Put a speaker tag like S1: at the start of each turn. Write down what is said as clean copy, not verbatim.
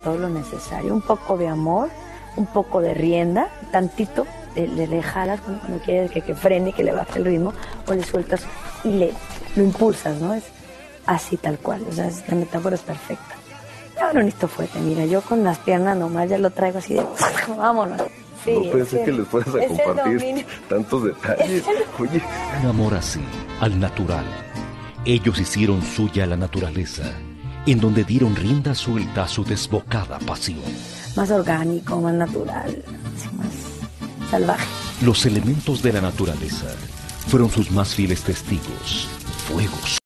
S1: todo lo necesario, un poco de amor, un poco de rienda, tantito, le jalas cuando quieres que frene, que le baje el ritmo, o le sueltas y lo impulsas, ¿no? Es así tal cual, o sea, la metáfora es perfecta. Ahora necesito fuerte, mira, yo con las piernas nomás ya lo traigo así de, vámonos. Sí,
S2: no pensé que les fueras a compartir tantos detalles. Oye.
S3: Un amor así, al natural. Ellos hicieron suya la naturaleza, en donde dieron rienda suelta a su desbocada pasión.
S1: Más orgánico, más natural, así más salvaje.
S3: Los elementos de la naturaleza fueron sus más fieles testigos, fuegos.